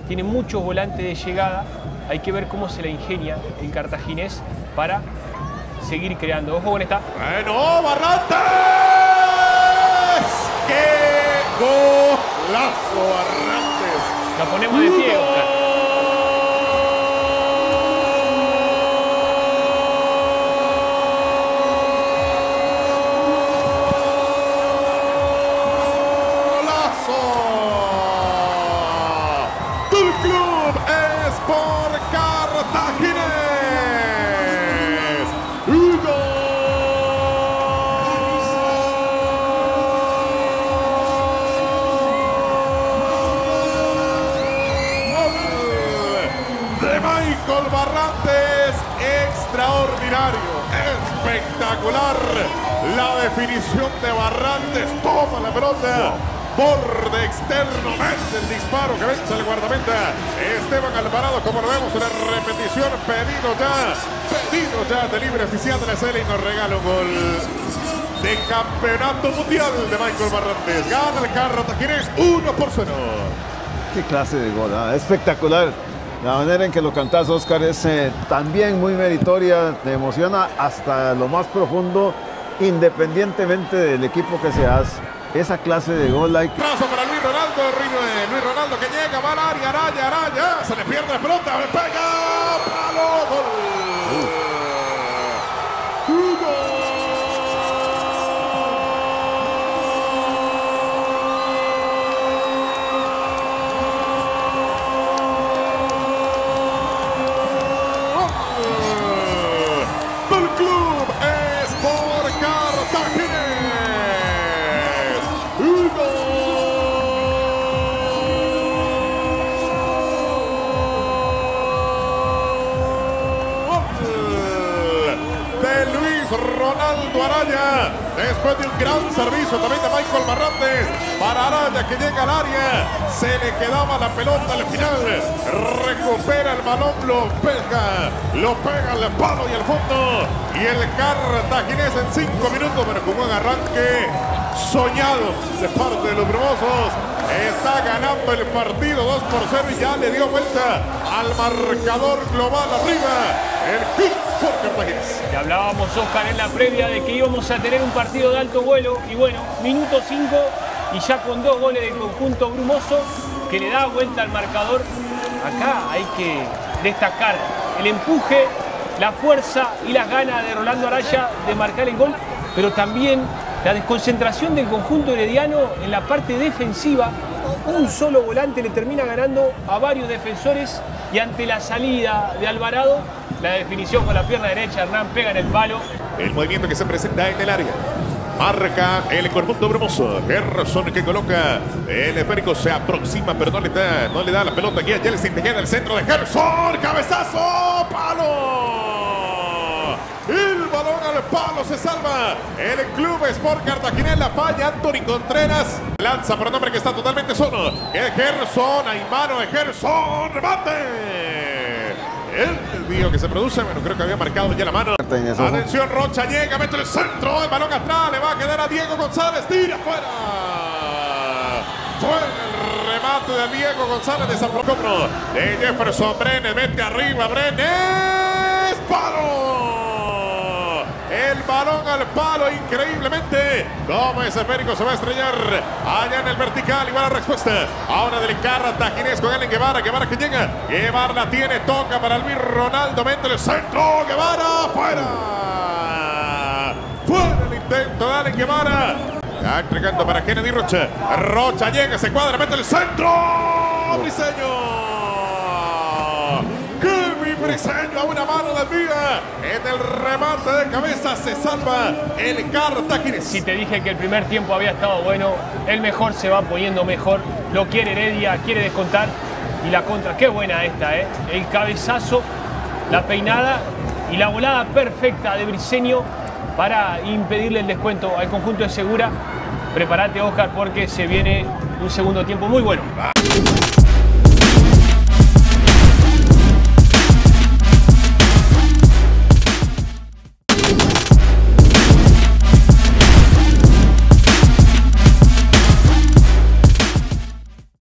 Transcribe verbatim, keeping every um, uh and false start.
tiene muchos volantes de llegada. Hay que ver cómo se la ingenia el cartaginés para seguir creando. Ojo con esta. Bueno, Barrantes. ¡Qué golazo, Barrantes! La ponemos de pie, Oscar. Del Club Sport Cartaginés. Hugo. De Michael Barrantes, extraordinario, espectacular. La definición de Barrantes, toma la pelota. Borde externo, mete el disparo que vence el guardameta Esteban Alvarado, como lo vemos en la repetición. Pedido ya, pedido ya de libre oficial de la serie y nos regala un gol de campeonato mundial de Michael Barrantes. Gana el Cartaginés uno por cero. Qué clase de gol, ¿eh? Espectacular. La manera en que lo cantás, Oscar, es eh, también muy meritoria, te emociona hasta lo más profundo, independientemente del equipo que seas. Esa clase de gol hay que... Trazo para Luis Ronaldo, Luis Ronaldo que llega, va al área, Araya, Araya, se le pierde la pelota, le pega, palo, gol. Hugo. Del Club Sport Cartaginés. Ronaldo Araya, después de un gran servicio también de Michael Barrantes para Araya, que llega al área, se le quedaba la pelota al final, recupera el balón, lo pega, lo pega al palo y al fondo, y el Cartaginés en cinco minutos, pero con un arranque soñado de parte de los brumosos, está ganando el partido dos por cero y ya le dio vuelta al marcador global arriba el Club Sport Cartaginés. Y hablábamos, Oscar, en la previa de que íbamos a tener un partido de alto vuelo y bueno, minuto cinco y ya con dos goles del conjunto brumoso que le da vuelta al marcador. Acá hay que destacar el empuje, la fuerza y las ganas de Rolando Araya de marcar el gol, pero también la desconcentración del conjunto herediano en la parte defensiva. Un solo volante le termina ganando a varios defensores y ante la salida de Alvarado, la definición con la pierna derecha, Hernán pega en el palo. El movimiento que se presenta en el área. Marca el conjunto brumoso. Gerson que coloca el esférico, se aproxima, pero no le da, no le da la pelota aquí a Yeltsin. Te queda el centro de Gerson. Cabezazo, palo. El balón al palo, se salva el Club Sport Cartaginés. La falla Anthony Contreras. Lanza por un hombre que está totalmente solo. Es Gerson, hay mano de Gerson. ¡Remate! El desvío que se produce, bueno, creo que había marcado ya la mano. Atención, Rocha llega, mete el centro, el balón atrás, le va a quedar a Diego González, tira fuera. Fue el remate de Diego González de San Procopio. De Jefferson Brenes, mete arriba, Brenes, palo. El balón al palo, increíblemente. Como ese esférico se va a estrellar allá en el vertical. Igual la respuesta. Ahora del Cartaginés con Allen Guevara. Guevara que llega. Guevara la tiene. Toca para Luis Ronaldo. Mete el centro. Guevara. Fuera. Fuera el intento de Allen Guevara. Ya entregando para Kennedy Rocha. Rocha llega. Se cuadra. Mete el centro. Briseño. Briseño a una mano del día. En el remate de cabeza se salva el Cartaginés. Si te dije que el primer tiempo había estado bueno, el mejor se va poniendo mejor. Lo quiere Heredia, quiere descontar. Y la contra, qué buena esta, ¿eh? El cabezazo, la peinada y la volada perfecta de Briseño para impedirle el descuento al conjunto de Segura. Prepárate, Oscar, porque se viene un segundo tiempo muy bueno.